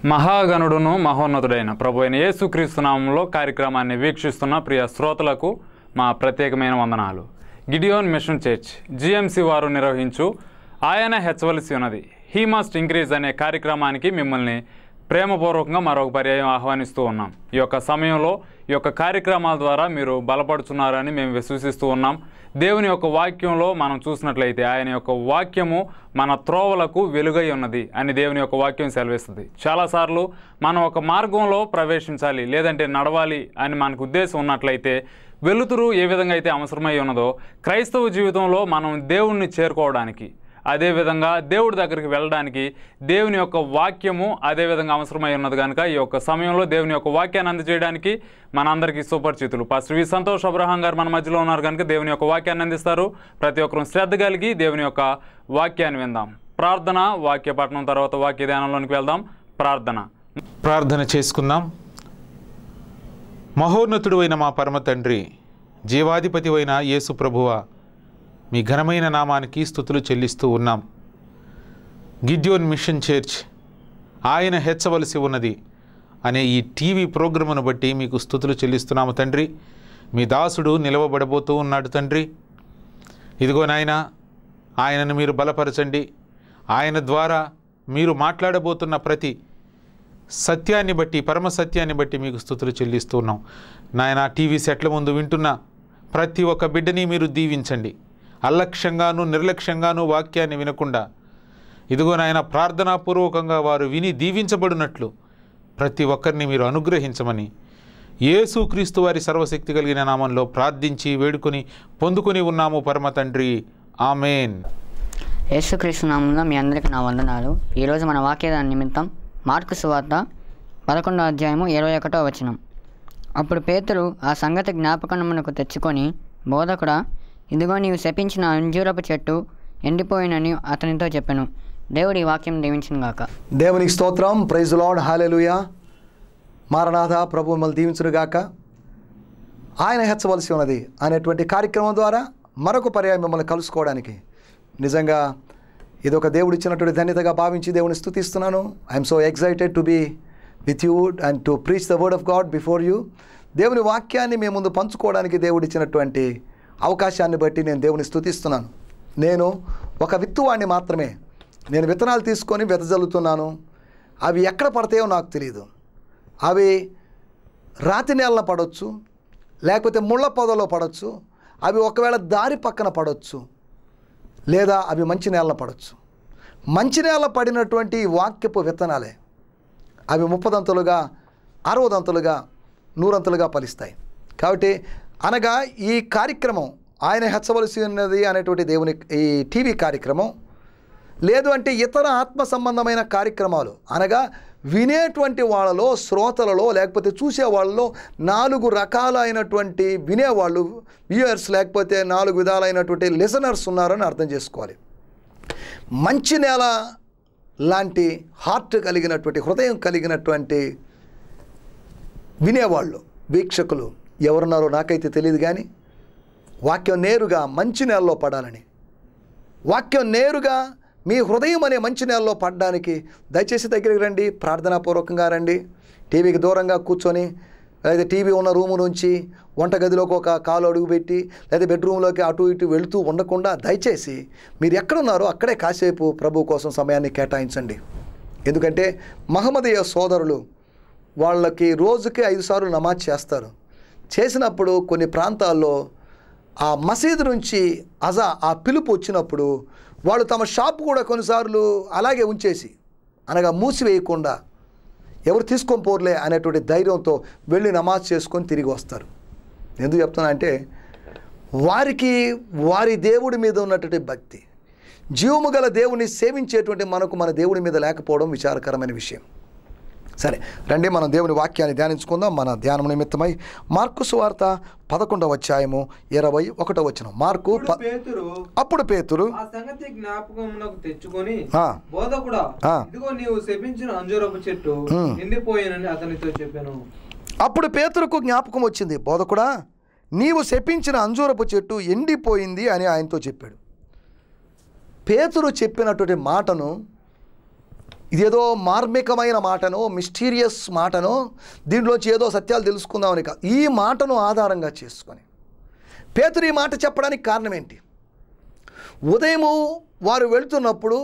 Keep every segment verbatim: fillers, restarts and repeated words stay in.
మహాగణుడును మహోన్నతుడైన ప్రభు అయిన యేసుక్రీస్తు నామములో కార్యక్రమాన్ని వీక్షిస్తున్న ప్రియ శ్రోతలకు మా ప్రత్యేకమైన వందనాలు. గిడియోన్ మిషన్ చర్చ్ జిఎంసి వారు నిర్వహించు ఆయన హెచ్చవలసి ఉన్నది, హీ మస్ట్ ఇంక్రీజ్ అనే కార్యక్రమానికి మిమ్మల్ని ప్రేమపూర్వకంగా మరొక పర్యాయం ఆహ్వానిస్తూ ఉన్నాం. ఈ యొక్క సమయంలో ఈ యొక్క కార్యక్రమాల ద్వారా మీరు బలపడుతున్నారని మేము విశ్వసిస్తూ ఉన్నాం. దేవుని యొక్క వాక్యంలో మనం చూసినట్లయితే ఆయన యొక్క వాక్యము మన త్రోవలకు వెలుగై ఉన్నది అని దేవుని యొక్క వాక్యం సెలవిస్తుంది. చాలాసార్లు మనం ఒక మార్గంలో ప్రవేశించాలి, లేదంటే నడవాలి అని మనకు ఉద్దేశం ఉన్నట్లయితే వెలుతురు ఏ విధంగా అయితే అవసరమై ఉన్నదో క్రైస్తవ జీవితంలో మనం దేవుణ్ణి చేరుకోవడానికి, అదేవిధంగా దేవుడి దగ్గరికి వెళ్ళడానికి దేవుని యొక్క వాక్యము అదేవిధంగా అవసరమై ఉన్నది కనుక ఈ యొక్క సమయంలో దేవుని యొక్క వాక్యాన్ని అందజేయడానికి మనందరికీ సుపరిచితులు పాస్టర్ వి సంతోష్ అబ్రహాం గారు మన మధ్యలో ఉన్నారు కనుక దేవుని యొక్క వాక్యాన్ని అందిస్తారు. ప్రతి ఒక్కరూ శ్రద్ధ కలిగి దేవుని యొక్క వాక్యాన్ని విందాం. ప్రార్థన, వాక్య పఠనం తర్వాత వాక్య ధ్యానంలోనికి వెళ్దాం. ప్రార్థన ప్రార్థన చేసుకుందాం. మహోన్నతుడు అయిన మా పరమ తండ్రి, జీవాధిపతి అయిన యేసు ప్రభువ, మీ ఘనమైన నామానికి స్తుతులు చెల్లిస్తూ ఉన్నాం. గిడ్యోన్ మిషన్ చర్చ్ ఆయన హెచ్చవలసి ఉన్నది అనే ఈ టీవీ ప్రోగ్రామును బట్టి మీకు స్తుతులు చెల్లిస్తున్నాము తండ్రి. మీ దాసుడు నిలవబడబోతూ ఉన్నాడు తండ్రి. ఇదిగో నాయన, ఆయనను మీరు బలపరచండి. ఆయన ద్వారా మీరు మాట్లాడబోతున్న ప్రతి సత్యాన్ని బట్టి, పరమ సత్యాన్ని బట్టి మీకు స్తుతులు చెల్లిస్తున్నాం నాయన. టీవీ సెట్ల ముందు వింటున్న ప్రతి ఒక్క బిడ్డని మీరు దీవించండి. అలక్ష్యంగాను నిర్లక్ష్యంగాను వాక్యాన్ని వినకుండా ఇదిగో నాయన ప్రార్థనాపూర్వకంగా వారు విని దీవించబడినట్లు ప్రతి ఒక్కరిని మీరు అనుగ్రహించమని యేసుక్రీస్తు వారి సర్వశక్తి కలిగిన నామంలో ప్రార్థించి వేడుకొని పొందుకొని ఉన్నాము పరమ తండ్రి, ఆమేన్. యేసుక్రీస్తు నామంలో మీ అందరికీ నా వందనాలు. ఈరోజు మన వాక్యదాని నిమిత్తం మార్కు సువార్త పదకొండో అధ్యాయము ఇరవై ఒకటో వచనం. అప్పుడు పేతురు ఆ సంగతి జ్ఞాపకమునకు తెచ్చుకొని, బోధకుడా, ఇదిగో నీవు శపించిన అంజూరపు చెట్టు ఎండిపోయినని అతనితో చెప్పాను. దేవుడి వాక్యం దీవించును గాక. దేవునికి స్తోత్రం. Praise lord, hallelujah. మారనాథ, ప్రభు మిమ్మల్ని దీవించును గాక. ఆయన హెచ్చవలసి ఉన్నది అనేటువంటి కార్యక్రమం ద్వారా మరొక పర్యాయం మిమ్మల్ని కలుసుకోవడానికి నిజంగా ఇదొక దేవుడు ఇచ్చినటువంటి ధన్యతగా భావించి దేవుని స్తుతిస్తున్నాను. I'm so excited to be with you and to preach the word of God before you. దేవుని వాక్యాన్ని మీ ముందు పంచుకోవడానికి దేవుడు ఇచ్చినటువంటి అవకాశాన్ని బట్టి నేను దేవుని స్తుతిస్తున్నాను. నేను ఒక విత్తువాడిని మాత్రమే. నేను విత్తనాలు తీసుకొని వెదజల్లుతున్నాను. అవి ఎక్కడ పడతాయో నాకు తెలియదు. అవి రాతి నేలన పడవచ్చు, లేకపోతే ముళ్ళ పొదలో పడవచ్చు, అవి ఒకవేళ దారి పక్కన పడవచ్చు, లేదా అవి మంచి నేలన పడవచ్చు. మంచి నేల పడినటువంటి వాక్యపు విత్తనాలే అవి ముప్పదంతులుగా, అరవదంతులుగా, నూరంతులుగా ఫలిస్తాయి. కాబట్టి అనగా ఈ కార్యక్రమం ఆయన హెచ్చవలసి ఉన్నది అనేటువంటి దేవుని ఈ టీవీ కార్యక్రమం, లేదు అంటే ఇతర ఆత్మ సంబంధమైన కార్యక్రమాలు అనగా వినేటువంటి వాళ్ళలో, శ్రోతలలో, లేకపోతే చూసే వాళ్ళలో నాలుగు రకాలైనటువంటి వినేవాళ్ళు, వ్యూయర్స్, లేకపోతే నాలుగు విధాలైనటువంటి లిసనర్స్ ఉన్నారని అర్థం చేసుకోవాలి. మంచి నేల లాంటి హార్ట్ కలిగినటువంటి, హృదయం కలిగినటువంటి వినేవాళ్ళు, వీక్షకులు ఎవరున్నారో నాకైతే తెలియదు. కానీ వాక్యం నేరుగా మంచి నేలలో పడాలని, వాక్యం నేరుగా మీ హృదయం అనే మంచి నేలలో పడడానికి దయచేసి దగ్గరికి రండి. ప్రార్థనాపూర్వకంగా రండి. టీవీకి దూరంగా కూర్చొని, లేదా టీవీ ఉన్న రూము నుంచి వంటగదిలోకి ఒక కాలు అడుగుపెట్టి, లేదా బెడ్రూమ్లోకి అటు ఇటు వెళుతూ ఉండకుండా దయచేసి మీరు ఎక్కడున్నారో అక్కడే కాసేపు ప్రభు కోసం సమయాన్ని కేటాయించండి. ఎందుకంటే మహమ్మదీయ సోదరులు వాళ్ళకి రోజుకి ఐదు సార్లు నమాజ్ చేస్తారు. చేసినప్పుడు కొన్ని ప్రాంతాల్లో ఆ మసీదు నుంచి అజా ఆ పిలుపు వచ్చినప్పుడు వాళ్ళు తమ షాపు కూడా కొన్నిసార్లు అలాగే ఉంచేసి, అనగా మూసివేయకుండా ఎవరు తీసుకొని పోర్లే అనేటువంటి ధైర్యంతో వెళ్ళి నమాజ్ చేసుకొని తిరిగి వస్తారు. ఎందుకు చెప్తున్నా అంటే వారికి వారి దేవుడి మీద ఉన్నటువంటి భక్తి, జీవము గల దేవుని సేవించేటువంటి మనకు మన దేవుడి మీద లేకపోవడం విచారకరమైన విషయం. సరే రండి, మనం దేవుని వాక్యాన్ని ధ్యానించుకుందాం. మన ధ్యానం నిమిత్తమై మార్కు సువార్త పదకొండవ అధ్యాయము ఇరవై ఒకటో వచనం. మార్కు అప్పుడు పేతురు ఆ సంగతి జ్ఞాపకమునకు తెచ్చుకొని, బోధకుడా, ఇదిగో నీవు శపించిన అంజూరపు చెట్టు ఎండిపోయినని అతనితో చెప్పాను. అప్పుడు పేతురుకు జ్ఞాపకం వచ్చింది, బోధకుడా, నీవు శపించిన అంజూరపు చెట్టు ఎండిపోయింది అని ఆయనతో చెప్పాడు. పేతురు చెప్పినటువంటి మాటను ఇదేదో మార్మికమైన మాటనో మిస్టీరియస్ మాటనో దీంట్లోంచి ఏదో సత్యాలు తెలుసుకుందామని కాదు. ఈ మాటను ఆధారంగా చేసుకొని పేతురు ఈ మాట చెప్పడానికి కారణం ఏంటి? ఉదయము వారు వెళుతున్నప్పుడు,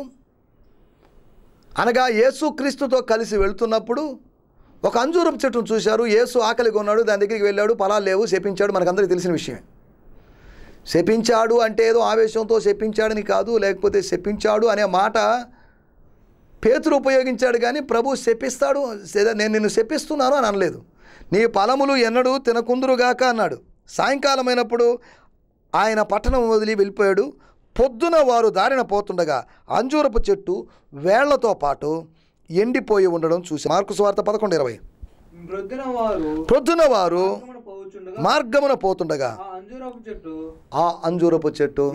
అనగా యేసుక్రీస్తుతో కలిసి వెళుతున్నప్పుడు ఒక అంజూరపు చెట్టును చూశారు. యేసు ఆకలిగా ఉన్నాడు, దాని దగ్గరికి వెళ్ళాడు, ఫలాలు లేవు, శపించాడు. మనకందరికీ తెలిసిన విషయమే. శపించాడు అంటే ఏదో ఆవేశంతో శపించాడని కాదు, లేకపోతే శపించాడు అనే మాట పేతురు ఉపయోగించాడు, కానీ ప్రభు శపిస్తాడు, నేను నిన్ను శపిస్తున్నాను అని అనలేదు. నీ ఫలములు ఎన్నడూ తినకుందురుగాక అన్నాడు. సాయంకాలమైనప్పుడు ఆయన పట్టణం వదిలి వెళ్ళిపోయాడు. పొద్దున వారు దారిన పోతుండగా అంజూరపు చెట్టు వేళ్లతో పాటు ఎండిపోయి ఉండడం చూసి. మార్కు సువార్త పదకొండు ఇరవై. ప్రొద్దున వారు మార్గమున పోతుండగా ఆ అంజూరపు చెట్టు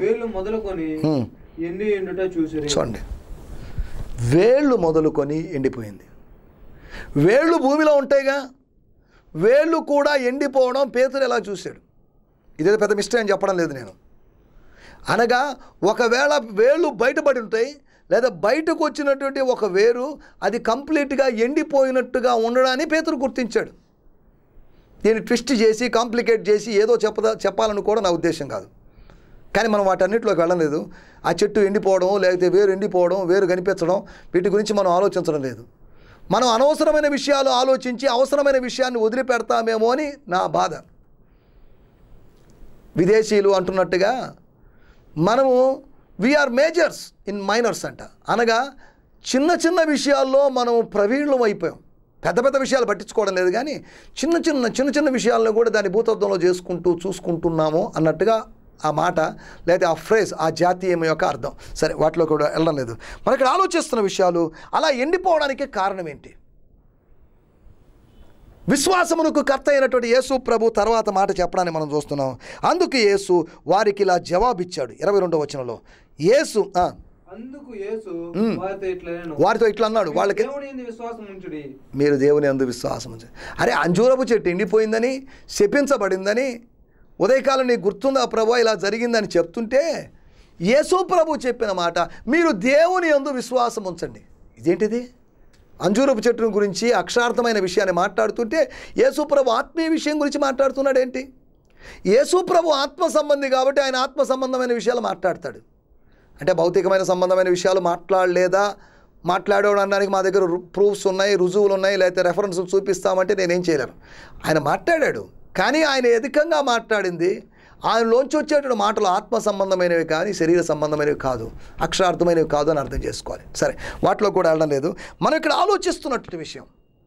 చూడండి, వేళ్ళు మొదలుకొని ఎండిపోయింది. వేళ్ళు భూమిలో ఉంటాయిగా, వేళ్ళు కూడా ఎండిపోవడం పేతురు ఎలా చూశాడు? ఇదేదో పెద్ద మిస్టేక్ అని చెప్పడం లేదు నేను. అనగా ఒకవేళ వేళ్ళు బయటపడి ఉంటాయి, లేదా బయటకు వచ్చినటువంటి ఒక వేరు అది కంప్లీట్గా ఎండిపోయినట్టుగా ఉండడాన్ని పేతురు గుర్తించాడు. దీన్ని ట్విస్ట్ చేసి కాంప్లికేట్ చేసి ఏదో చెప్పదా చెప్పాలని కూడా నా ఉద్దేశం కాదు. కానీ మనం వాటన్నిటిలోకి వెళ్ళలేదు. ఆ చెట్టు ఎండిపోవడం, లేకపోతే వేరు ఎండిపోవడం, వేరు కనిపించడం, వీటి గురించి మనం ఆలోచించడం లేదు. మనం అనవసరమైన విషయాలు ఆలోచించి అవసరమైన విషయాన్ని వదిలిపెడతామేమో అని నా బాధ. విదేశీయులు అంటున్నట్టుగా మనము వీఆర్ మేజర్స్ ఇన్ మైనర్స్ అంట. అనగా చిన్న చిన్న విషయాల్లో మనం ప్రవీణులం అయిపోయాం. పెద్ద పెద్ద విషయాలు పట్టించుకోవడం లేదు, కానీ చిన్న చిన్న చిన్న చిన్న విషయాలను కూడా దాని భూతత్వంలో చేసుకుంటూ చూసుకుంటున్నాము అన్నట్టుగా ఆ మాట, లేదా ఆ ఫ్రేజ్, ఆ జాతీయం యొక్క అర్థం. సరే, వాటిలో కూడా వెళ్ళడం లేదు. మనం ఇక్కడ ఆలోచిస్తున్న విషయాలు అలా ఎండిపోవడానికి కారణం ఏంటి? విశ్వాసమునకు కర్త అయినటువంటి యేసు ప్రభు తర్వాత మాట చెప్పడాన్ని మనం చూస్తున్నాం. అందుకు యేసు వారికి ఇలా జవాబిచ్చాడు. ఇరవై రెండో వచనంలో యేసు వారితో ఇట్లా అన్నాడు, వాళ్ళకి మీరు దేవుని యందు విశ్వాసం ఉంచండి. అరే, అంజూరపు చెట్టు ఎండిపోయిందని, శపించబడిందని ఉదయకాలం నీకు గుర్తుందా ప్రభు ఇలా జరిగిందని చెప్తుంటే యేసు ప్రభు చెప్పిన మాట, మీరు దేవుని యందు విశ్వాసం ఉంచండి. ఇదేంటిది? అంజూరపు చెట్టును గురించి అక్షరార్థమైన విషయాన్ని మాట్లాడుతుంటే యేసు ప్రభు ఆత్మీయ విషయం గురించి మాట్లాడుతున్నాడు ఏంటి? యేసు ప్రభు ఆత్మ సంబంధి కాబట్టి ఆయన ఆత్మ సంబంధమైన విషయాలు మాట్లాడతాడు. అంటే భౌతికమైన సంబంధమైన విషయాలు మాట్లాడలేదా, మాట్లాడేవాడు అనడానికి మా దగ్గర ప్రూఫ్స్ ఉన్నాయి, రుజువులు ఉన్నాయి, లేకపోతే రెఫరెన్స్లు చూపిస్తామంటే నేనేం చేయలేను. ఆయన మాట్లాడాడు, కానీ ఆయన అధికంగా మాట్లాడింది ఆయనలోంచి వచ్చేటువంటి మాటలు ఆత్మ సంబంధమైనవి కానీ శరీర సంబంధమైనవి కాదు, అక్షరార్థమైనవి కాదు అని అర్థం చేసుకోవాలి. సరే, వాటిలో కూడా వెళ్ళడం లేదు. మనం ఇక్కడ ఆలోచిస్తున్నటువంటి విషయం,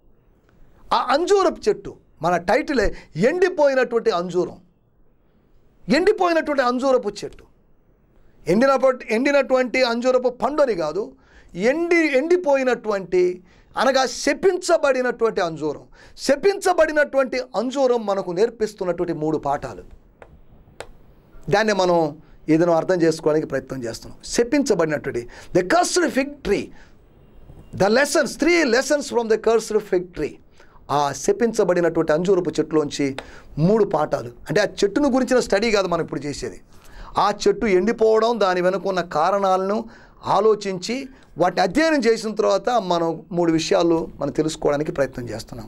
ఆ అంజూరపు చెట్టు, మన టైటిలే ఎండిపోయినటువంటి అంజూరం. ఎండిపోయినటువంటి అంజూరపు చెట్టు, ఎండినటువంటి ఎండినటువంటి అంజూరపు పండుని కాదు, ఎండి ఎండిపోయినటువంటి అనగా శపించబడినటువంటి అంజూరం. శపించబడినటువంటి అంజూరం మనకు నేర్పిస్తున్నటువంటి మూడు పాఠాలు. దాన్ని మనం ఏదైనా అర్థం చేసుకోవడానికి ప్రయత్నం చేస్తున్నాం. శపించబడినటువంటి the cursed fig tree, the lessons, three lessons from the cursed fig tree. ఆ శపించబడినటువంటి అంజూరపు చెట్టులోంచి మూడు పాఠాలు. అంటే ఆ చెట్టును గురించిన స్టడీ కాదు మనం ఇప్పుడు చేసేది. ఆ చెట్టు ఎండిపోవడం, దాని వెనుకున్న కారణాలను ఆలోచించి వాటిని అధ్యయనం చేసిన తర్వాత మనం మూడు విషయాలు మనం తెలుసుకోవడానికి ప్రయత్నం చేస్తున్నాం.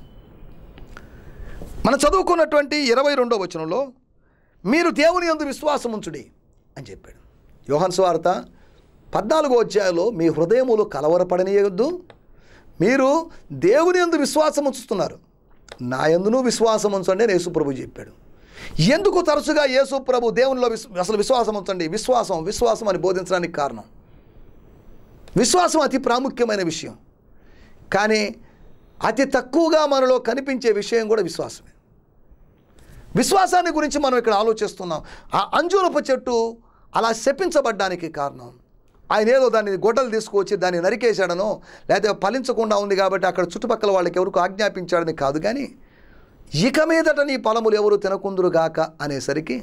మనం చదువుకున్నటువంటి ఇరవై రెండో వచనంలో మీరు దేవుని యందు విశ్వాసం ఉంచుడి అని చెప్పాడు. యోహాను సువార్త పద్నాలుగో అధ్యాయంలో మీ హృదయములు కలవరపడనీయొద్దు, మీరు దేవుని యందు విశ్వాసం ఉంచుతున్నారు, నా యందును విశ్వాసం ఉంచండి అని యేసు ప్రభు చెప్పాడు. ఎందుకు తరచుగా యేసు ప్రభు దేవునిలో విశ్వ అసలు విశ్వాసం ఉంచండి, విశ్వాసం విశ్వాసం అని బోధించడానికి కారణం, విశ్వాసం అతి ప్రాముఖ్యమైన విషయం, కానీ అతి తక్కువగా మనలో కనిపించే విషయం కూడా విశ్వాసమే. విశ్వాసాన్ని గురించి మనం ఇక్కడ ఆలోచిస్తున్నాం. ఆ అంజూరపు చెట్టు అలా శపించబడ్డానికి కారణం ఆయన ఏదో దాన్ని గొడ్డలు తీసుకువచ్చి దాన్ని నరికేశాడనో, లేకపోతే ఫలించకుండా ఉంది కాబట్టి అక్కడ చుట్టుపక్కల వాళ్ళకి ఎవరికి ఆజ్ఞాపించాడని కాదు, కానీ ఇక మీదట నీ ఫలములు ఎవరు తినకుందురుగాక అనేసరికి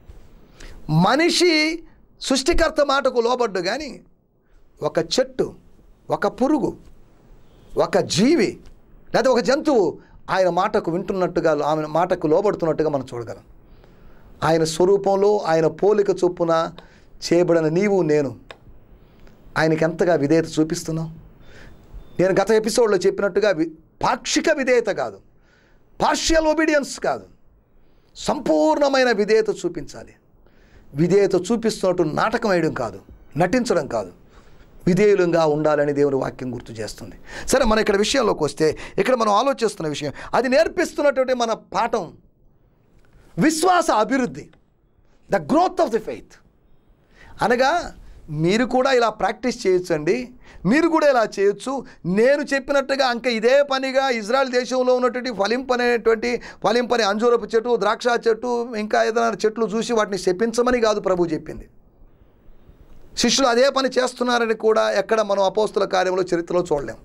మనిషి సృష్టికర్త మాటకు లోబడ్డు, కానీ ఒక చెట్టు, ఒక పురుగు, ఒక జీవి లేదా ఒక జంతువు ఆయన మాటకు వింటున్నట్టుగా, ఆమె మాటకు లోబడుతున్నట్టుగా మనం చూడగలం. ఆయన స్వరూపంలో ఆయన పోలిక చొప్పున చేయబడిన నీవు నేను ఆయనకి ఎంతగా విధేయత చూపిస్తున్నావు? నేను గత ఎపిసోడ్లో చెప్పినట్టుగా వి పాక్షిక విధేయత కాదు, పార్షియల్ ఒబీడియన్స్ కాదు, సంపూర్ణమైన విధేయత చూపించాలి. విధేయత చూపిస్తున్నట్టు నాటకం వేయడం కాదు, నటించడం కాదు, విధేయులంగా ఉండాలని దేవుని వాక్యం గుర్తు చేస్తుంది. సరే, మన ఇక్కడ విషయంలోకి వస్తే ఇక్కడ మనం ఆలోచిస్తున్న విషయం, అది నేర్పిస్తున్నటువంటి మన పాఠం విశ్వాస అభివృద్ధి, the growth of the faith. అనగా మీరు కూడా ఇలా ప్రాక్టీస్ చేయొచ్చండి, మీరు కూడా ఇలా చేయొచ్చు. నేను చెప్పినట్టుగా ఇంకా ఇదే పనిగా ఇజ్రాయెల్ దేశంలో ఉన్నటువంటి ఫలింపనేటువంటి ఫలింపని అంజూరపు చెట్టు, ద్రాక్ష చెట్టు, ఇంకా ఏదైనా చెట్లు చూసి వాటిని శపించమని కాదు ప్రభు చెప్పింది. శిష్యులు అదే పని చేస్తున్నారని కూడా ఎక్కడ మనం అపోస్తుల కార్యంలో చరిత్రలో చూడలేం.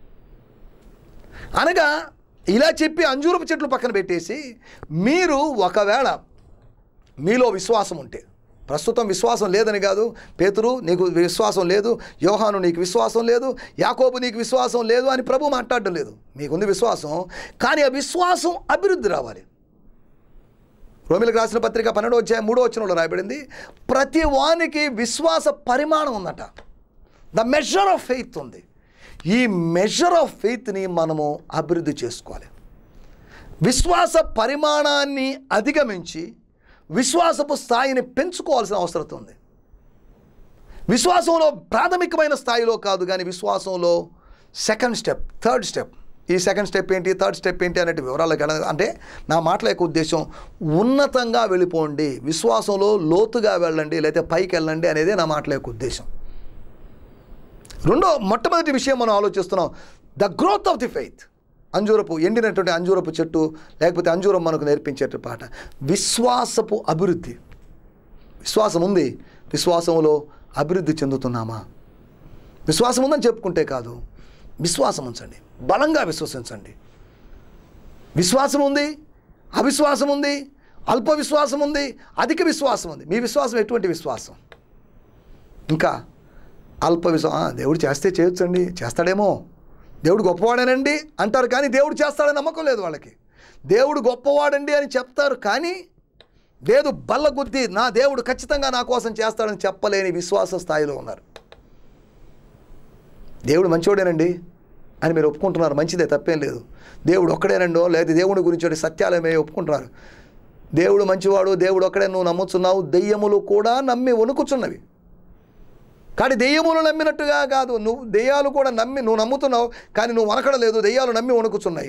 అనగా ఇలా చెప్పి అంజూరపు చెట్లు పక్కన పెట్టేసి మీరు ఒకవేళ మీలో విశ్వాసం ఉంటే, ప్రస్తుతం విశ్వాసం లేదని కాదు, పేతురు నీకు విశ్వాసం లేదు, యోహాను నీకు విశ్వాసం లేదు, యాకోబు నీకు విశ్వాసం లేదు అని ప్రభు మాట్లాడడం లేదు. మీకుంది విశ్వాసం, కానీ ఆ విశ్వాసం అభివృద్ధి రావాలి. రోమిలకు రాసిన పత్రిక పన్నెండో అధ్యాయం మూడో వచనంలో రాయబడింది, ప్రతి వానికి విశ్వాస పరిమాణం ఉందట. ద మెజర్ ఆఫ్ ఫెయిత్ ఉంది. ఈ మెజర్ ఆఫ్ ఫెయిత్ని మనము అభివృద్ధి చేసుకోవాలి. విశ్వాస పరిమాణాన్ని అధిగమించి విశ్వాసపు స్థాయిని పెంచుకోవాల్సిన అవసరం ఉంది. విశ్వాసంలో ప్రాథమికమైన స్థాయిలో కాదు, కానీ విశ్వాసంలో సెకండ్ స్టెప్, థర్డ్ స్టెప్. ఈ సెకండ్ స్టెప్ ఏంటి, థర్డ్ స్టెప్ ఏంటి అనే వివరాలకు వెళ్ళ అంటే నా మాటల యొక్క ఉద్దేశం ఉన్నతంగా వెళ్ళిపోండి, విశ్వాసంలో లోతుగా వెళ్ళండి, లేకపోతే పైకి వెళ్ళండి అనేదే నా మాటల యొక్క ఉద్దేశం. రెండో మొట్టమొదటి విషయం మనం ఆలోచిస్తున్నాం, the growth of the faith. అంజూరపు ఎండినటువంటి అంజూరపు చెట్టు లేకపోతే అంజూరం మనకు నేర్పించేట పాట విశ్వాసపు అభివృద్ధి. విశ్వాసం ఉంది, విశ్వాసంలో అభివృద్ధి చెందుతున్నామా? విశ్వాసం ఉందని చెప్పుకుంటే కాదు, విశ్వాసం ఉంచండి, బలంగా విశ్వసించండి. విశ్వాసం ఉంది, అవిశ్వాసం ఉంది, అల్ప విశ్వాసం ఉంది, అధిక విశ్వాసం ఉంది. మీ విశ్వాసం ఎటువంటి విశ్వాసం? ఇంకా అల్ప విశ్వాసం, దేవుడు చేస్తే చేయొచ్చండి, చేస్తాడేమో, దేవుడు గొప్పవాడేనండి అంటారు, కానీ దేవుడు చేస్తాడని నమ్మకం లేదు వాళ్ళకి. దేవుడు గొప్పవాడండి అని చెప్తారు, కానీ లేదు బల్లగుద్ది నా దేవుడు ఖచ్చితంగా నా కోసం చేస్తాడని చెప్పలేని విశ్వాస స్థాయిలో ఉన్నారు. దేవుడు మంచివాడేనండి అని మీరు ఒప్పుకుంటున్నారు, మంచిదే, తప్పేం లేదు. దేవుడు ఒక్కడేనండో లేదా దేవుడి గురించి సత్యాలమే ఒప్పుకుంటున్నారు. దేవుడు మంచివాడు, దేవుడు ఒక్కడే నువ్వు నమ్ముతున్నావు. దెయ్యములు కూడా నమ్మి వణుకుచున్నవి, కానీ దెయ్యములు నమ్మినట్టుగా కాదు. నువ్వు దెయ్యాలు కూడా నమ్మి నువ్వు నమ్ముతున్నావు, కానీ నువ్వు వనకడం లేదు, దెయ్యాలు నమ్మి వణుకుతున్నాయి.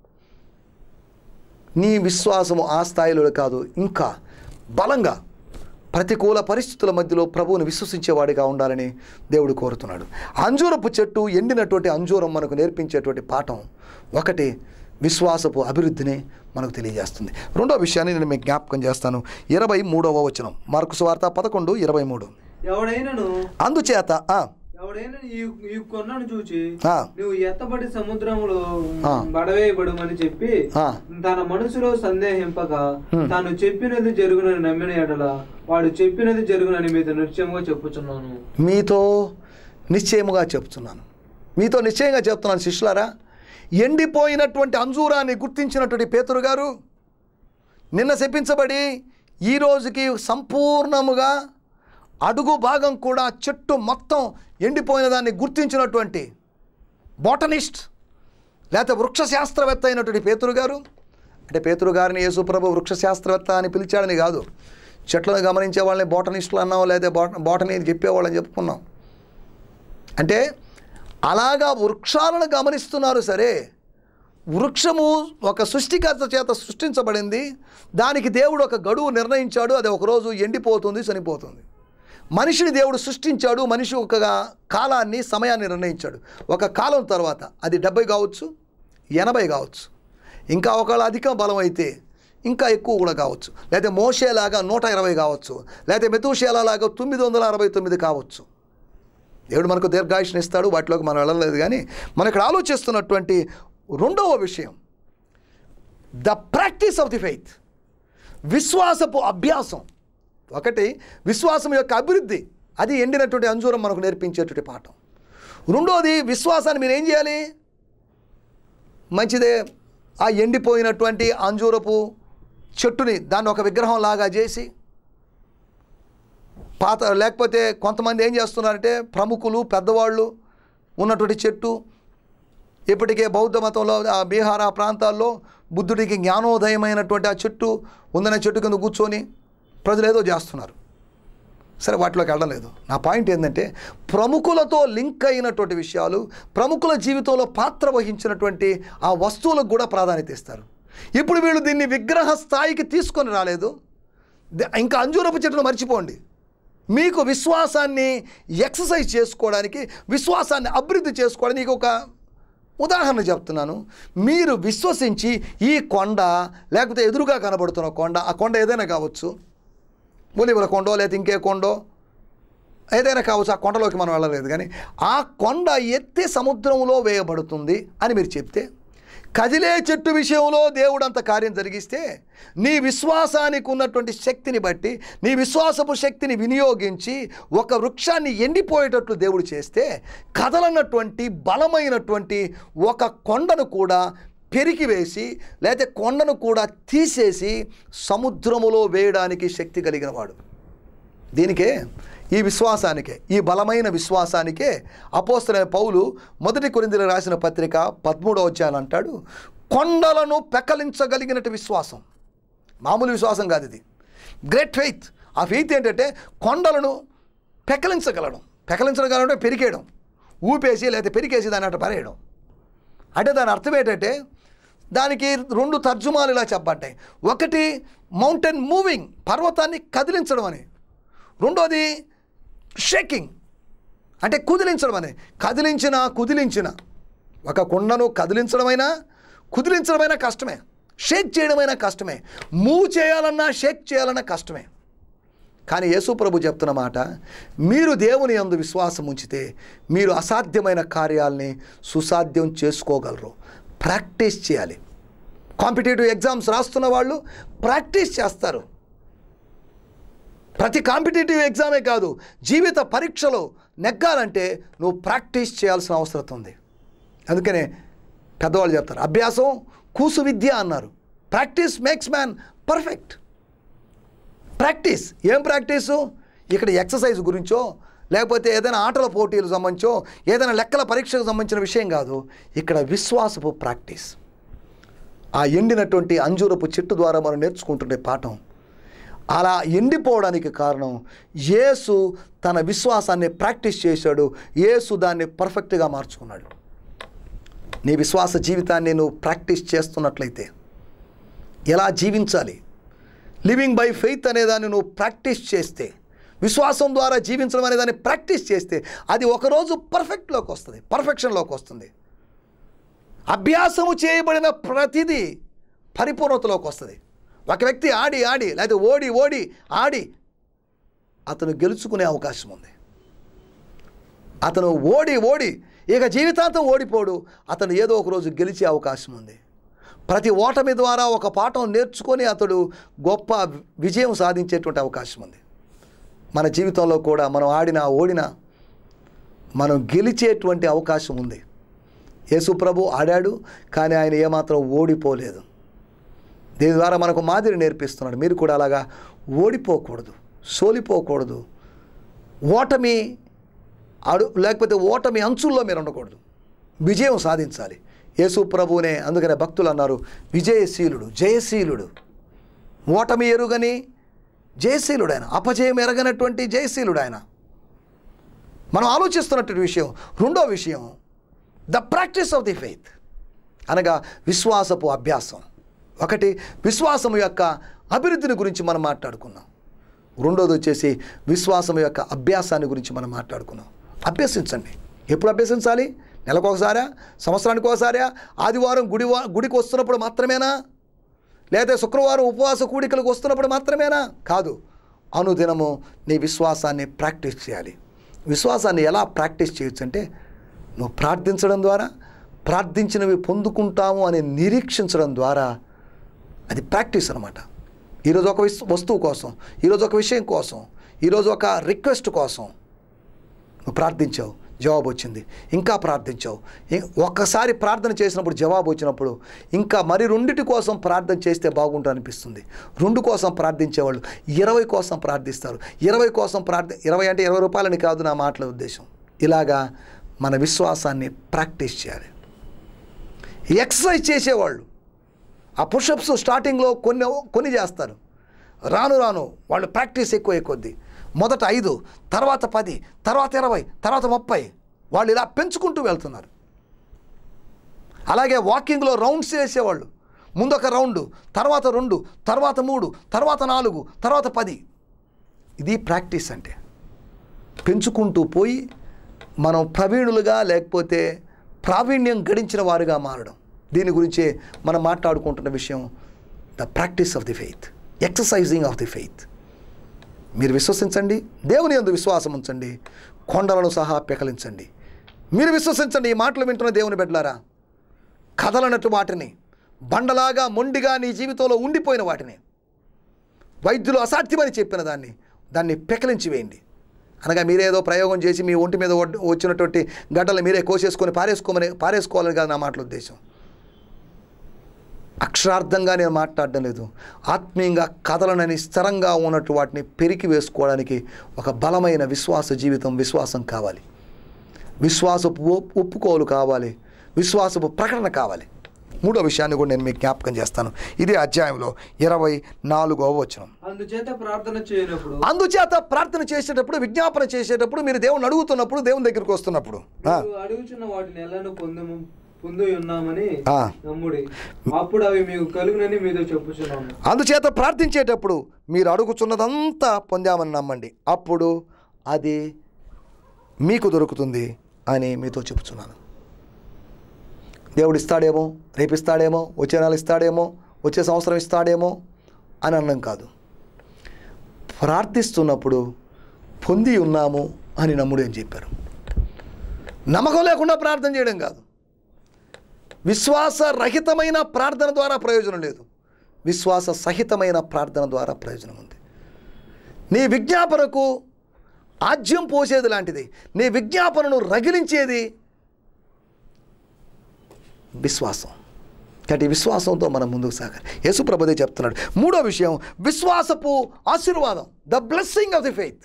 నీ విశ్వాసము ఆ స్థాయిలో కాదు, ఇంకా బలంగా ప్రతికూల పరిస్థితుల మధ్యలో ప్రభువుని విశ్వసించేవాడిగా ఉండాలని దేవుడు కోరుతున్నాడు. అంజూరపు చెట్టు, ఎండినటువంటి అంజూరం మనకు నేర్పించేటువంటి పాఠం ఒకటి విశ్వాసపు అభివృద్ధిని మనకు తెలియజేస్తుంది. రెండో విషయాన్ని నేను మీకు జ్ఞాపకం చేస్తాను. ఇరవై మూడవ వచనం, మార్కు సువార్త పదకొండు ఇరవై మూడు. ఎవడైనను అందుచేత ఎవడైనా ఈ కొన్నను చూచి నువ్వు ఎత్తబడి సముద్రములో బడవేయబడుమని చెప్పి తన మనసులో సందేహింపక తాను చెప్పినది జరుగునని నమ్మిన ఎడల వాడు చెప్పినది జరుగునని మీతో నిశ్చయముగా చెప్పుచున్నాను. మీతో నిశ్చయముగా చెప్తున్నాను మీతో నిశ్చయంగా చెప్తున్నాను శిష్యులారా, ఎండిపోయినటువంటి అంజూరాన్ని గుర్తించినటువంటి పేతురు గారు నిన్న శపించబడి ఈ రోజుకి సంపూర్ణముగా అడుగు భాగం కూడా చెట్టు మొత్తం ఎండిపోయిన దాన్ని గుర్తించినటువంటి బోటనిస్ట్ లేకపోతే వృక్షశాస్త్రవేత్త అయినటువంటి పేతురు గారు, అంటే పేతురు గారిని యేసుప్రభు వృక్షశాస్త్రవేత్త అని పిలిచాడని కాదు, చెట్లను గమనించే వాళ్ళని బోటనిస్టులు అన్నాం, లేదా బోట బోటనీ చెప్పేవాళ్ళని చెప్పుకున్నాం. అంటే అలాగా వృక్షాలను గమనిస్తున్నారు. సరే, వృక్షము ఒక సృష్టికర్త చేత సృష్టించబడింది, దానికి దేవుడు ఒక గడువు నిర్ణయించాడు, అది ఒకరోజు ఎండిపోతుంది, చనిపోతుంది. మనిషిని దేవుడు సృష్టించాడు, మనిషి ఒక కాలాన్ని సమయాన్ని నిర్ణయించాడు. ఒక కాలం తర్వాత అది డెబ్బై కావచ్చు, ఎనభై కావచ్చు, ఇంకా ఒకవేళ అధిక బలం అయితే ఇంకా ఎక్కువ కూడా కావచ్చు, లేకపోతే మోషేలాగా నూట ఇరవై కావచ్చు, లేకపోతే మెతూషేలాగా తొమ్మిది వందల అరవై తొమ్మిది కావచ్చు. దేవుడు మనకు దీర్ఘాయుష్ని ఇస్తాడు, వాటిలోకి మనం వెళ్ళలేదు. కానీ మనం ఇక్కడ ఆలోచిస్తున్నటువంటి రెండవ విషయం the practice of the faith, విశ్వాసపు అభ్యాసం. ఒకటి విశ్వాసం యొక్క అభివృద్ధి, అది ఎండినటువంటి అంజూరం మనకు నేర్పించేటువంటి పాఠం. రెండోది విశ్వాసాన్ని మీరు ఏం చేయాలి, మంచిదే ఆ ఎండిపోయినటువంటి అంజూరపు చెట్టుని దాన్ని ఒక విగ్రహం లాగా చేసి పాత లేకపోతే కొంతమంది ఏం చేస్తున్నారంటే ప్రముఖులు పెద్దవాళ్ళు ఉన్నటువంటి చెట్టు ఇప్పటికే బౌద్ధ మతంలో ఆ బీహార్ ఆ ప్రాంతాల్లో బుద్ధుడికి జ్ఞానోదయమైనటువంటి ఆ చెట్టు ఉందనే చెట్టు కింద కూర్చొని ప్రజలు ఏదో చేస్తున్నారు. సరే, వాటిలోకి వెళ్ళడం లేదు. నా పాయింట్ ఏంటంటే ప్రముఖులతో లింక్ అయినటువంటి విషయాలు, ప్రముఖుల జీవితంలో పాత్ర వహించినటువంటి ఆ వస్తువులకు కూడా ప్రాధాన్యత ఇస్తారు. ఇప్పుడు వీళ్ళు దీన్ని విగ్రహ స్థాయికి తీసుకొని రాలేదు. ఇంకా అంజూరపు చెట్టును మర్చిపోండి. మీకు విశ్వాసాన్ని ఎక్సర్సైజ్ చేసుకోవడానికి, విశ్వాసాన్ని అభివృద్ధి చేసుకోవడానికి ఒక ఉదాహరణ చెప్తున్నాను. మీరు విశ్వసించి ఈ కొండ, లేకపోతే ఎదురుగా కనబడుతున్న కొండ, ఆ కొండ ఏదైనా కావచ్చు, ఒలివల కొండో లేకపోతే ఇంకే కొండో ఏదైనా కావచ్చు, ఆ కొండలోకి మనం వెళ్ళలేదు, కానీ ఆ కొండ ఎత్తి సముద్రంలో వేయబడుతుంది అని మీరు చెప్తే, కదిలే చెట్టు విషయంలో దేవుడు అంత కార్యం జరిగిస్తే, నీ విశ్వాసానికి ఉన్నటువంటి శక్తిని బట్టి, నీ విశ్వాసపు శక్తిని వినియోగించి ఒక వృక్షాన్ని ఎండిపోయేటట్లు దేవుడు చేస్తే, కదలనటువంటి బలమైనటువంటి ఒక కొండను కూడా పెరికివేసి, లేకపోతే కొండను కూడా తీసేసి సముద్రములో వేయడానికి శక్తి కలిగిన వాడు. దీనికే, ఈ విశ్వాసానికే, ఈ బలమైన విశ్వాసానికే అపోస్తలుడైన పౌలు మొదటి కొరింథీయులకు రాసిన పత్రిక పదమూడవ అధ్యాయం అంటాడు, కొండలను పెకలించగలిగినట్టు విశ్వాసం. మామూలు విశ్వాసం కాదు ఇది, గ్రేట్ ఫెయిత్. ఆ ఫెయిత్ ఏంటంటే కొండలను పెకలించగలడం. పెకలించగలడం అంటే పెరికేయడం, ఊపేసి లేకపోతే పెరికేసి దాన్ని అట్ట పరేయడం. అంటే దాని అర్థం ఏంటంటే, దానికి రెండు తర్జుమాలు ఇలా చెప్పబడ్డాయి. ఒకటి మౌంటైన్ మూవింగ్, పర్వతాన్ని కదిలించడం అని. రెండోది షేకింగ్, అంటే కుదిలించడం అని. కదిలించిన కుదిలించిన ఒక కొండను కదిలించడమైనా కుదిలించడమైనా కష్టమే, షేక్ చేయడమైనా కష్టమే, మూవ్ చేయాలన్నా షేక్ చేయాలన్నా కష్టమే. కానీ యేసు ప్రభు చెప్తున్న మాట, మీరు దేవుని యందు విశ్వాసం ఉంచితే మీరు అసాధ్యమైన కార్యాలని సుసాధ్యం చేసుకోగలరు. ప్రాక్టీస్ చేయాలి. కాంపిటేటివ్ ఎగ్జామ్స్ రాస్తున్న వాళ్ళు ప్రాక్టీస్ చేస్తారు. ప్రతి కాంపిటేటివ్ ఎగ్జామే కాదు, జీవిత పరీక్షలో నెగ్గాలంటే నువ్వు ప్రాక్టీస్ చేయాల్సిన అవసరం ఉంది. అందుకనే పెద్దవాళ్ళు చెప్తారు, అభ్యాసం కూసు విద్య అన్నారు. Practice makes man perfect. Practice ఏం ప్రాక్టీసు? ఇక్కడ ఎక్సర్సైజ్ గురించో, లేకపోతే ఏదైనా ఆటల పోటీలకు సంబంధించో, ఏదైనా లెక్కల పరీక్షకు సంబంధించిన విషయం కాదు. ఇక్కడ విశ్వాసపు ప్రాక్టీస్. ఆ ఎండినటువంటి అంజూరపు చెట్టు ద్వారా మనం నేర్చుకుంటుండే పాఠం. అలా ఎండిపోవడానికి కారణం యేసు తన విశ్వాసాన్ని ప్రాక్టీస్ చేశాడు. యేసు దాన్ని పర్ఫెక్ట్గా మార్చుకున్నాడు. నీ విశ్వాస జీవితాన్ని నువ్వు ప్రాక్టీస్ చేస్తున్నట్లయితే, ఎలా జీవించాలి, లివింగ్ బై ఫెయిత్ అనేదాన్ని నువ్వు ప్రాక్టీస్ చేస్తే, విశ్వాసం ద్వారా జీవించడం అనేదాన్ని ప్రాక్టీస్ చేస్తే, అది ఒకరోజు పర్ఫెక్ట్లోకి వస్తుంది, పర్ఫెక్షన్లోకి వస్తుంది. అభ్యాసము చేయబడిన ప్రతిదీ పరిపూర్ణతలోకి వస్తుంది. ఒక వ్యక్తి ఆడి ఆడి లేకపోతే ఓడి ఓడి ఆడి అతను గెలుచుకునే అవకాశం ఉంది. అతను ఓడి ఓడి ఇక జీవితాంతం ఓడిపోడు, అతను ఏదో ఒక రోజు గెలిచే అవకాశం ఉంది. ప్రతి ఓటమి ద్వారా ఒక పాఠం నేర్చుకొని అతడు గొప్ప విజయం సాధించేటువంటి అవకాశం ఉంది. మన జీవితంలో కూడా మనం ఆడినా ఓడినా మనం గెలిచేటువంటి అవకాశం ఉంది. యేసు ప్రభు ఆడాడు, కానీ ఆయన ఏమాత్రం ఓడిపోలేదు. దీని ద్వారా మనకు మాదిరి నేర్పిస్తున్నాడు. మీరు కూడా అలాగా ఓడిపోకూడదు, సోలిపోకూడదు, ఓటమి అడు లేకపోతే ఓటమి అంచుల్లో మీరు ఉండకూడదు, విజయం సాధించాలి. యేసు ప్రభువునే అందుకనే భక్తులు అన్నారు, విజయశీలుడు, జయశీలుడు. ఓటమి ఎరుగని జయశీలుడు ఆయన, అపజయం ఎరగనటువంటి జయశీలుడు ఆయన. మనం ఆలోచిస్తున్నటువంటి విషయం. రెండో విషయం, the practice of the faith, అనగా విశ్వాసపు అభ్యాసం. ఒకటి విశ్వాసం యొక్క అభివృద్ధిని గురించి మనం మాట్లాడుకున్నాం. రెండోది వచ్చేసి విశ్వాసం యొక్క అభ్యాసాన్ని గురించి మనం మాట్లాడుకున్నాం. అభ్యసించండి. ఎప్పుడు అభ్యసించాలి? నెలకు ఒకసారా, సంవత్సరానికి ఒకసారా, ఆదివారం గుడి గుడికి వస్తున్నప్పుడు మాత్రమేనా, లేదా శుక్రవారం ఉపవాస కూడికలకు వస్తున్నప్పుడు మాత్రమేనా? కాదు, అనుదినము నీ విశ్వాసాన్ని ప్రాక్టీస్ చేయాలి. విశ్వాసాన్ని ఎలా ప్రాక్టీస్ చేయొచ్చు అంటే, నువ్వు ప్రార్థించడం ద్వారా, ప్రార్థించినవి పొందుకుంటాము అని నిరీక్షించడం ద్వారా అది ప్రాక్టీస్ అనమాట. ఈరోజు ఒక వస్తువు కోసం, ఈరోజు ఒక విషయం కోసం, ఈరోజు ఒక రిక్వెస్ట్ కోసం నువ్వు ప్రార్థించావు, జవాబు వచ్చింది. ఇంకా ప్రార్థించావు, ఒక్కసారి ప్రార్థన చేసినప్పుడు జవాబు వచ్చినప్పుడు ఇంకా మరి రెండిటి కోసం ప్రార్థన చేస్తే బాగుంటుంది అనిపిస్తుంది. రెండు కోసం ప్రార్థించేవాళ్ళు ఇరవై కోసం ప్రార్థిస్తారు. ఇరవై కోసం ప్రార్థి ఇరవై అంటే ఇరవై రూపాయలని కాదు నా మాటల ఉద్దేశం. ఇలాగా మన విశ్వాసాన్ని ప్రాక్టీస్ చేయాలి. ఎక్సర్సైజ్ చేసేవాళ్ళు ఆ పుషప్స్ స్టార్టింగ్లో కొన్ని కొన్ని చేస్తారు, రాను రాను వాళ్ళు ప్రాక్టీస్ ఎక్కువ కొద్ది మొదట ఐదు, తర్వాత పది, తర్వాత ఇరవై, తర్వాత ముప్పై, వాళ్ళు ఇలా పెంచుకుంటూ వెళ్తున్నారు. అలాగే వాకింగ్లో రౌండ్స్ వేసేవాళ్ళు, ముందొక రౌండు, తర్వాత రెండు, తర్వాత మూడు, తర్వాత నాలుగు, తర్వాత పది. ఇది ప్రాక్టీస్ అంటే. పెంచుకుంటూ పోయి మనం ప్రవీణులుగా లేకపోతే ప్రావీణ్యం గడించిన వారుగా మారడం. దీని గురించే మనం మాట్లాడుకుంటున్న విషయం the practice of the faith, exercising of the faith. మీరు విశ్వసించండి, దేవుని యందు విశ్వాసం ఉంచండి, కొండలను సహా పెకలించండి. మీరు విశ్వసించండి. ఈ మాటలు వింటున్న దేవుని బిడ్డలారా, కదలనట్టు వాటిని, బండలాగా మొండిగా నీ జీవితంలో ఉండిపోయిన వాటిని, వైద్యులు అసాధ్యమని చెప్పిన దాన్ని దాన్ని పెకలించి వేయండి. అనగా మీరేదో ప్రయోగం చేసి మీ ఒంటి మీద వచ్చినటువంటి గడ్డలు మీరే కోసేసుకొని పారేసుకోమని పారేసుకోవాలని కాదు నా మాటల ఉద్దేశం. అక్షరార్థంగా నేను మాట్లాడడం లేదు. ఆత్మీయంగా కదలనని స్థిరంగా ఉన్నట్టు వాటిని పెరికి వేసుకోవడానికి ఒక బలమైన విశ్వాస జీవితం, విశ్వాసం కావాలి, విశ్వాసపు ఒప్పుకోలు కావాలి, విశ్వాసపు ప్రకటన కావాలి. మూడో విషయాన్ని కూడా నేను మీకు జ్ఞాపకం చేస్తాను. ఇదే అధ్యాయంలో ఇరవై నాలుగవ వచనం. అందుచేత ప్రార్థన చేయనప్పుడు అందుచేత ప్రార్థన చేసేటప్పుడు, విజ్ఞాపన చేసేటప్పుడు, మీరు దేవుని అడుగుతున్నప్పుడు, దేవుని దగ్గరికి వస్తున్నప్పుడు అడుగుచున్న వాటిని ఎలానో పొందము పొంది ఉన్నామని నమ్ముడి, అప్పుడు అవి మీకు కలుగునని మీతో చెప్పుచున్నాము. అందుచేత ప్రార్థించేటప్పుడు మీరు అడుగుచున్నదంతా పొందామని నమ్మండి, అప్పుడు అది మీకు దొరుకుతుంది అని మీతో చెప్పుచున్నాను. దేవుడు ఇస్తాడేమో, రేపు ఇస్తాడేమో, వచ్చే నెల ఇస్తాడేమో, వచ్చే సంవత్సరం ఇస్తాడేమో అని అన్నం కాదు. ప్రార్థిస్తున్నప్పుడు పొంది ఉన్నాము అని నమ్ముడు అని చెప్పారు. నమ్మకం లేకుండా ప్రార్థన చేయడం కాదు. విశ్వాస రహితమైన ప్రార్థన ద్వారా ప్రయోజనం లేదు, విశ్వాస సహితమైన ప్రార్థన ద్వారా ప్రయోజనం ఉంది. నీ విజ్ఞాపనకు ఆజ్యం పోసేది లాంటిది, నీ విజ్ఞాపనను రగిలించేది విశ్వాసం. కాబట్టి విశ్వాసంతో మనం ముందుకు సాగాలి. యేసు ప్రభువే చెప్తున్నాడు. మూడో విషయం విశ్వాసపు ఆశీర్వాదం, the blessing of the faith.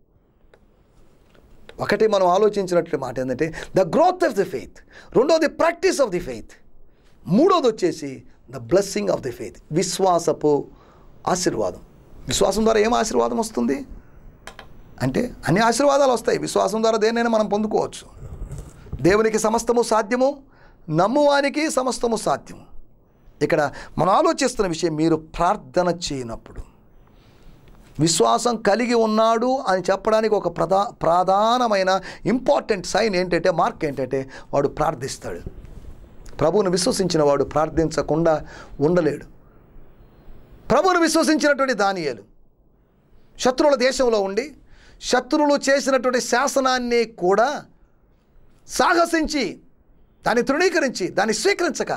ఒకటి మనం ఆలోచించినట్లు మాట ఏంటంటే the growth of the faith, రెండోది ప్రాక్టీస్ ఆఫ్ ది ఫెయిత్, మూడోది వచ్చేసి the blessing of the faith, విశ్వాసపు ఆశీర్వాదం. విశ్వాసం ద్వారా ఏం ఆశీర్వాదం వస్తుంది అంటే అన్ని ఆశీర్వాదాలు వస్తాయి. విశ్వాసం ద్వారా దేన్నైనా మనం పొందుకోవచ్చు. దేవునికి సమస్తము సాధ్యము, నమ్మువానికి సమస్తము సాధ్యము. ఇక్కడ మనం ఆలోచిస్తున్న విషయం, మీరు ప్రార్థన చేయనప్పుడు విశ్వాసం కలిగి ఉన్నాడు అని చెప్పడానికి ఒక ప్రధా ప్రధానమైన ఇంపార్టెంట్ సైన్ ఏంటంటే, మార్క్ ఏంటంటే, వాడు ప్రార్థిస్తాడు. ప్రభువును విశ్వసించిన వాడు ప్రార్థించకుండా ఉండలేడు. ప్రభువును విశ్వసించినటువంటి దానియేలు శత్రువుల దేశంలో ఉండి శత్రువులు చేసినటువంటి శాసనాన్ని కూడా సాహసించి దాన్ని తృణీకరించి దాన్ని స్వీకరించక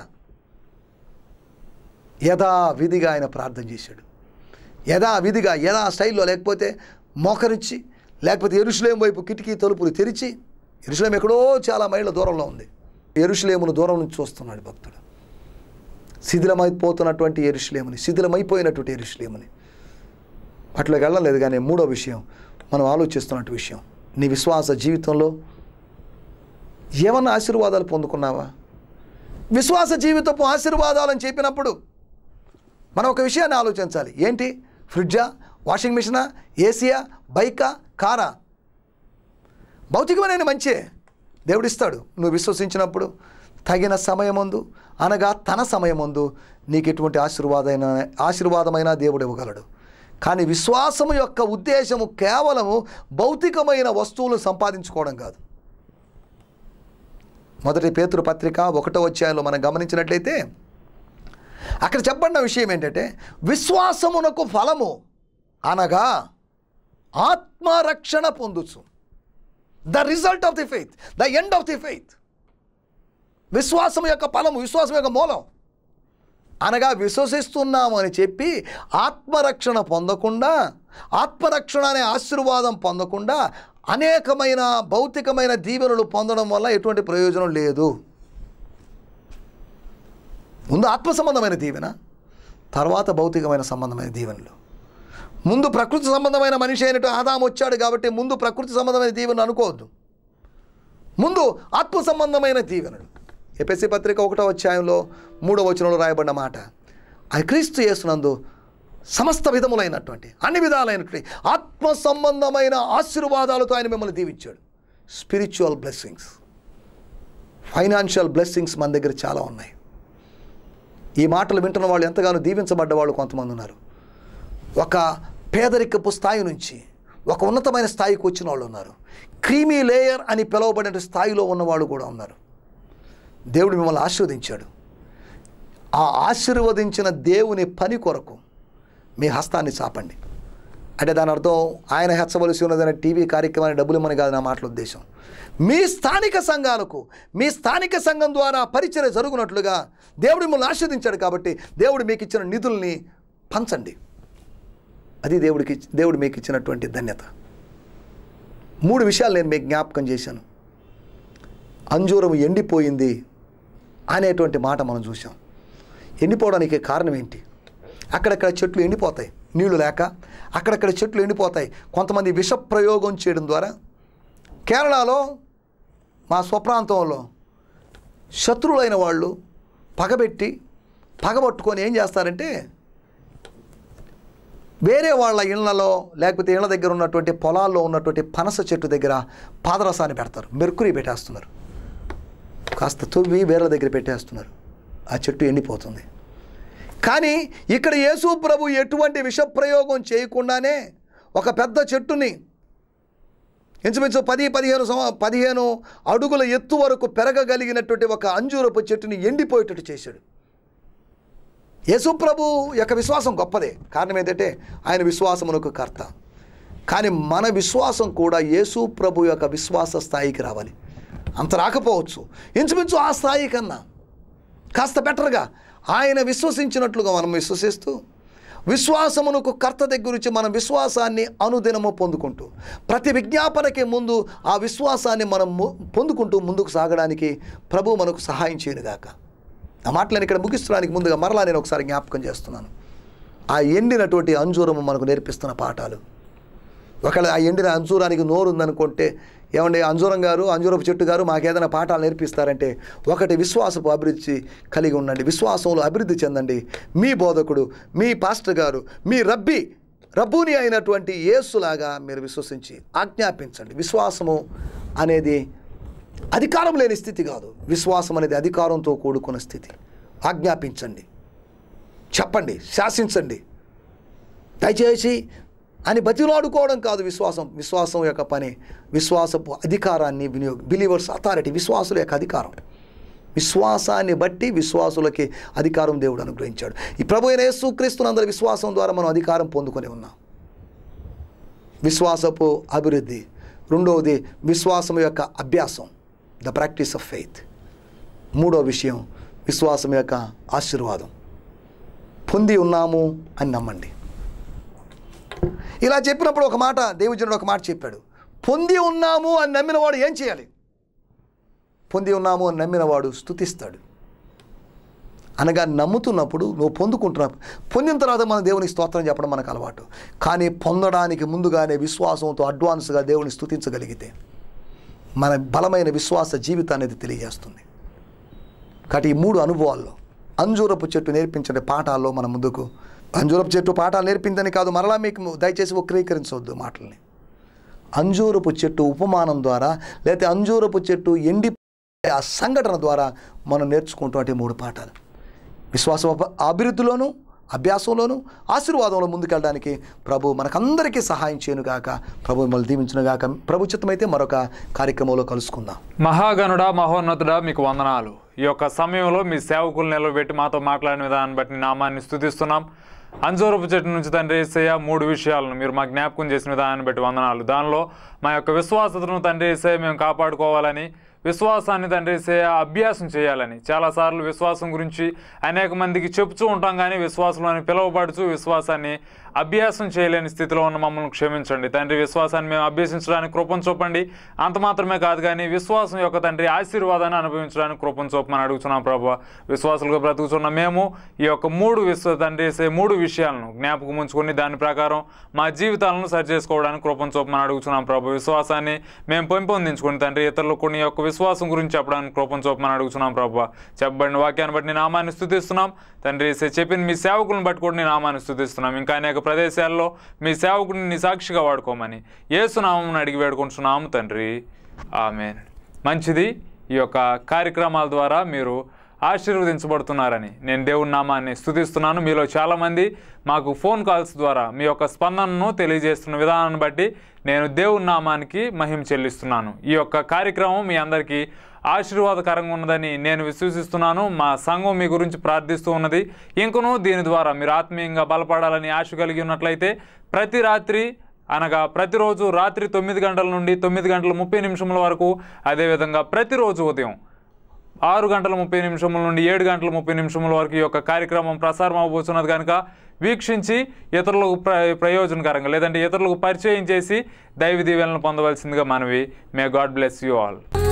యథావిధిగా ఆయన ప్రార్థన చేశాడు. యథావిధిగా యథా స్టైల్లో, లేకపోతే మోకరించి, లేకపోతే యెరూషలేము వైపు కిటికీ తలుపులు తెరిచి, యెరూషలేము ఎక్కడో చాలా మైళ్ళ దూరంలో ఉంది, యెరూషలేమును దూరం నుంచి చూస్తున్నాడు భక్తుడు. శిథిలమైపోతున్నటువంటి యెరూషలేముని, శిథిలమైపోయినటువంటి యెరూషలేముని. అట్లోకి వెళ్ళలేదు. కానీ మూడో విషయం మనం ఆలోచిస్తున్నట్టు విషయం, నీ విశ్వాస జీవితంలో ఏమన్నా ఆశీర్వాదాలు పొందుకున్నావా? విశ్వాస జీవితపు ఆశీర్వాదాలు అని చెప్పినప్పుడు మనం ఒక విషయాన్ని ఆలోచించాలి. ఏంటి? ఫ్రిడ్జా, వాషింగ్ మిషనా, ఏసీయా, బైకా, కారా? భౌతికమైన మంచే దేవుడిస్తాడు నువ్వు విశ్వసించినప్పుడు. తగిన సమయమందు, అనగా తన సమయమందు నీకు ఎటువంటి ఆశీర్వాదమైన ఆశీర్వాదమైన దేవుడు ఇవ్వగలడు. కానీ విశ్వాసము యొక్క ఉద్దేశము కేవలము భౌతికమైన వస్తువులు సంపాదించుకోవడం కాదు. మొదటి పేతురు పత్రిక ఒకటో అధ్యాయంలో మనం గమనించినట్లయితే అక్కడ చెప్పబడిన విషయం ఏంటంటే, విశ్వాసమునకు ఫలము అనగా ఆత్మరక్షణ పొందుచు, the result of the faith, the end of the faith. విశ్వాసం యొక్క ఫలము, విశ్వాసం యొక్క మూలం అనగా విశ్వసిస్తున్నాము అని చెప్పి ఆత్మరక్షణ పొందకుండా, ఆత్మరక్షణ అనే ఆశీర్వాదం పొందకుండా అనేకమైన భౌతికమైన దీవెనలు పొందడం వల్ల ఎటువంటి ప్రయోజనం లేదు. ముందు ఆత్మ సంబంధమైన దీవెన, తర్వాత భౌతికమైన సంబంధమైన దీవెనలు. ముందు ప్రకృతి సంబంధమైన మనిషి అయినట్టు ఆదాము వచ్చాడు కాబట్టి ముందు ప్రకృతి సంబంధమైన దీవెనలు అనుకోవద్దు. ముందు ఆత్మ సంబంధమైన దీవెనలు. ఎఫెసీ పత్రిక ఒకటో అధ్యాయంలో మూడో వచనంలో రాయబడిన మాట, ఆ క్రీస్తు యేసునందు సమస్త విధములైనటువంటి అన్ని విధాలైనటువంటి ఆత్మ సంబంధమైన ఆశీర్వాదాలతో ఆయన మిమ్మల్ని దీవించాడు. స్పిరిచువల్ బ్లెస్సింగ్స్, ఫైనాన్షియల్ బ్లెస్సింగ్స్ మన దగ్గర చాలా ఉన్నాయి. ఈ మాటలు వింటున్న వాళ్ళు ఎంతగానో దీవించబడ్డ వాళ్ళు కొంతమంది ఉన్నారు. ఒక పేదరికపు స్థాయి నుంచి ఒక ఉన్నతమైన స్థాయికి వచ్చిన వాళ్ళు ఉన్నారు. క్రీమీ లేయర్ అని పిలువబడిన స్థాయిలో ఉన్నవాళ్ళు కూడా ఉన్నారు. దేవుడు మిమ్మల్ని ఆశీర్వదించాడు. ఆ ఆశీర్వదించిన దేవుని పని కొరకు మీ హస్తాన్ని చాపండి. అంటే దాని అర్థం ఆయన హెచ్చవలసి ఉన్నదనే టీవీ కార్యక్రమాన్ని డబ్బులు ఇమ్మని కాదు నా మాటల ఉద్దేశం. మీ స్థానిక సంఘాలకు, మీ స్థానిక సంఘం ద్వారా పరిచర్య జరుగునట్లుగా దేవుడు మిమ్మల్ని ఆశీర్వదించాడు. కాబట్టి దేవుడు మీకు ఇచ్చిన నిధుల్ని పంచండి. అది దేవుడికి దేవుడు మీకు ఇచ్చినటువంటి ధన్యత. మూడు విషయాలు నేను మీకు జ్ఞాపకం చేశాను. అంజూరం ఎండిపోయింది అనేటువంటి మాట మనం చూసాం. ఎండిపోవడానికి కారణం ఏంటి? అక్కడక్కడ చెట్లు ఎండిపోతాయి, నీళ్లు లేక అక్కడక్కడ చెట్లు ఎండిపోతాయి. కొంతమంది విష ప్రయోగం చేయడం ద్వారా కేరళలో మా స్వప్రాంతంలో శత్రువులైన వాళ్ళు పగబెట్టి పగబట్టుకొని ఏం చేస్తారంటే వేరే వాళ్ళ ఇళ్లలో లేకపోతే ఇళ్ల దగ్గర ఉన్నటువంటి పొలాల్లో ఉన్నటువంటి పనస చెట్టు దగ్గర పాదరసాన్ని పెడతారు, మెర్కురీ పెట్టేస్తున్నారు, కాస్త తవ్వి వేరే దగ్గర పెట్టేస్తున్నారు. ఆ చెట్టు ఎండిపోతుంది. కానీ ఇక్కడ యేసు ప్రభు ఎటువంటి విషప్రయోగం చేయకుండానే ఒక పెద్ద చెట్టుని ఇంచుమించు పది పదిహేను సంవ పదిహేను అడుగుల ఎత్తు వరకు పెరగగలిగినటువంటి ఒక అంజూరపు చెట్టుని ఎండిపోయేటట్టు చేశాడు. యేసు ప్రభు యొక్క విశ్వాసం గొప్పదే. కారణం ఏంటంటే ఆయన విశ్వాసమునకు కర్త. కానీ మన విశ్వాసం కూడా యేసు ప్రభు యొక్క విశ్వాస స్థాయికి రావాలి. అంత రాకపోవచ్చు, ఇంచుమించు ఆ స్థాయి కన్నా కాస్త బెటర్గా ఆయన విశ్వసించినట్లుగా మనం విశ్వసిస్తూ విశ్వాసమునకు కర్త దగ్గర నుంచి మన విశ్వాసాన్ని అనుదినము పొందుకుంటూ ప్రతి విజ్ఞాపనకి ముందు ఆ విశ్వాసాన్ని మనం పొందుకుంటూ ముందుకు సాగడానికి ప్రభు మనకు సహాయం చేయనుగాక. ఆ మాటలను ఇక్కడ ముగిస్తడానికి ముందుగా మరలా నేను ఒకసారి జ్ఞాపకం చేస్తున్నాను. ఆ ఎండినటువంటి అంజూరము మనకు నేర్పిస్తున్న పాఠాలు. ఒకవేళ ఆ ఎండిన అంజూరానికి నోరు ఉందనుకుంటే, ఏమండి అంజూరం గారు, అంజూరపు చెట్టు గారు మాకేదైనా పాఠాలు నేర్పిస్తారంటే, ఒకటి విశ్వాసపు అభివృద్ధి కలిగి ఉండండి, విశ్వాసంలో అభివృద్ధి చెందండి. మీ బోధకుడు, మీ పాస్టర్ గారు, మీ రబ్బీ రబ్బూని అయినటువంటి యేసులాగా మీరు విశ్వసించి ఆజ్ఞాపించండి. విశ్వాసము అనేది అధికారం లేని స్థితి కాదు. విశ్వాసం అనేది అధికారంతో కూడుకున్న స్థితి. ఆజ్ఞాపించండి, చెప్పండి, శాసించండి, దయచేసి అని బతిలాడుకోవడం కాదు విశ్వాసం. విశ్వాసం యొక్క పని విశ్వాసపు అధికారాన్ని వినియోగ బిలీవర్స్ అథారిటీ, విశ్వాసుల యొక్క అధికారం. విశ్వాసాన్ని బట్టి విశ్వాసులకి అధికారం దేవుడు అనుగ్రహించాడు. ఈ ప్రభు అయిన యేసుక్రీస్తునందరి విశ్వాసం ద్వారా మనం అధికారం పొందుకొని ఉన్నాం. విశ్వాసపు అభివృద్ధి. రెండవది విశ్వాసం యొక్క అభ్యాసం, ద ప్రాక్టీస్ ఆఫ్ ఫెయిత్. మూడో విషయం విశ్వాసం యొక్క ఆశీర్వాదం. పొంది ఉన్నాము అని నమ్మండి. ఇలా చెప్పినప్పుడు ఒక మాట దేవుజనుడు ఒక మాట చెప్పాడు, పొంది ఉన్నాము అని నమ్మినవాడు ఏం చేయాలి? పొంది ఉన్నాము అని నమ్మినవాడు స్తుతిస్తాడు. అనగా నమ్ముతున్నప్పుడు నువ్వు పొందుకుంటున్నప్పుడు, పొందిన తర్వాత మన దేవునికి స్తోత్రం చెప్పడం మనకు అలవాటు. కానీ పొందడానికి ముందుగానే విశ్వాసంతో అడ్వాన్స్గా దేవుని స్తుతించగలిగితే మన బలమైన విశ్వాస జీవితాన్ని అనేది తెలియజేస్తుంది. కాబట్టి ఈ మూడు అనుభవాల్లో అంజూరపు చెట్టు నేర్పించే పాఠాల్లో మన ముందుకు, అంజూరపు చెట్టు పాఠాలు నేర్పిందని కాదు, మరలా మీకు దయచేసి వక్రీకరించవద్దు మాటల్ని. అంజూరపు చెట్టు ఉపమానం ద్వారా లేకపోతే అంజూరపు చెట్టు ఎండి ఆ సంఘటన ద్వారా మనం నేర్చుకుంటున్నటువంటి మూడు పాఠాలు. విశ్వాస అభివృద్ధిలోను, అభ్యాసంలోను, ఆశీర్వాదంలో ముందుకెళ్ళడానికి ప్రభు మనకందరికీ సహాయం చేయనుగాక. ప్రభు మిమ్మల్ని దీవించునుగాక. ప్రభు చిత్తమైతే మరొక కార్యక్రమంలో కలుసుకుందాం. మహాగణుడ, మహోన్నతుడ, మీకు వందనాలు. ఈ యొక్క సమయంలో మీ సేవకులు నిలబెట్టి మాతో మాట్లాడిన విధానాన్ని బట్టి నామాన్ని స్తుతిస్తున్నాం. అంజూరపు చెట్టు నుంచి తండ్రి యేసయ్య మూడు విషయాలను మీరు మా జ్ఞాపకం చేసిన విధానాన్ని బట్టి వందనాలు. దానిలో మా యొక్క విశ్వాసతను తండ్రి యేసయ్య మేము కాపాడుకోవాలని, విశ్వాసాన్ని తండ్రి యేసయ్య అభ్యాసం చేయాలని, చాలాసార్లు విశ్వాసం గురించి అనేక మందికి చెప్తూ ఉంటాం, కానీ విశ్వాసంలోని పిలువబడుచు విశ్వాసాన్ని అభ్యాసం చేయలేని స్థితిలో ఉన్న మమ్మల్ని క్షమించండి తండ్రి. విశ్వాసాన్ని మేము అభ్యసించడానికి కృపను చూపండి. అంత మాత్రమే కాదు కానీ విశ్వాసం యొక్క తండ్రి ఆశీర్వాదాన్ని అనుభవించడానికి కృపను చూపమని అడుగుతున్నాం ప్రభువా. విశ్వాసులుగా బ్రతుకుతున్న మేము ఈ యొక్క మూడు విశ్వ తండ్రి మూడు విషయాలను జ్ఞాపకం ఉంచుకొని దాని ప్రకారం మా జీవితాలను సరి చేసుకోవడానికి కృపను చూపమని అడుగుతున్నాం ప్రభు. విశ్వాసాన్ని మేము పెంపొందించుకుని తండ్రి ఇతరులకు కొన్ని యొక్క విశ్వాసం గురించి చెప్పడానికి కృపను చూపమని అడుగుతున్నాం ప్రభువా. చెప్పబడిన వాక్యాన్ని బట్టి నీ నామాన్ని స్తుతిస్తున్నాం తండ్రి. చెప్పిన మీ సేవకులను బట్టి కూడా నీ నామాన్ని స్తుతిస్తున్నాం. ఇంకా అనేక ప్రదేశాల్లో మీ సేవకుని నీ సాక్షిగా వాడుకోమని యేసు నామమున అడిగి వేడుకుంటున్నాము తండ్రి. ఆమేన్. మంచిది. ఈ యొక్క కార్యక్రమాల ద్వారా మీరు ఆశీర్వదించబడుతున్నారని నేను దేవుని నామాన్ని స్తుతిస్తున్నాను. మీలో చాలామంది మాకు ఫోన్ కాల్స్ ద్వారా మీ యొక్క స్పందనను తెలియజేస్తున్న విధానాన్ని బట్టి నేను దేవుని నామానికి మహిమ చెల్లిస్తున్నాను. ఈ యొక్క కార్యక్రమం మీ అందరికీ ఆశీర్వాదకరంగా ఉన్నదని నేను విశ్వసిస్తున్నాను. మా సంఘం మీ గురించి ప్రార్థిస్తూ ఉన్నది. ఇంకనూ దీని ద్వారా మీరు ఆత్మీయంగా బలపడాలని ఆశ కలిగి ఉన్నట్లయితే ప్రతి రాత్రి అనగా ప్రతిరోజు రాత్రి తొమ్మిది గంటల నుండి తొమ్మిది గంటల ముప్పై నిమిషముల వరకు, అదేవిధంగా ప్రతిరోజు ఉదయం ఆరు గంటల ముప్పై నిమిషముల నుండి ఏడు గంటల ముప్పై నిమిషముల వరకు ఈ యొక్క కార్యక్రమం ప్రసారం అవబోతున్నది కనుక వీక్షించి ఇతరులకు ప్ర ప్రయోజనకరంగా లేదంటే ఇతరులకు పరిచయం చేసి దైవ దీవెనలను పొందవలసిందిగా మనవి. May God bless you all.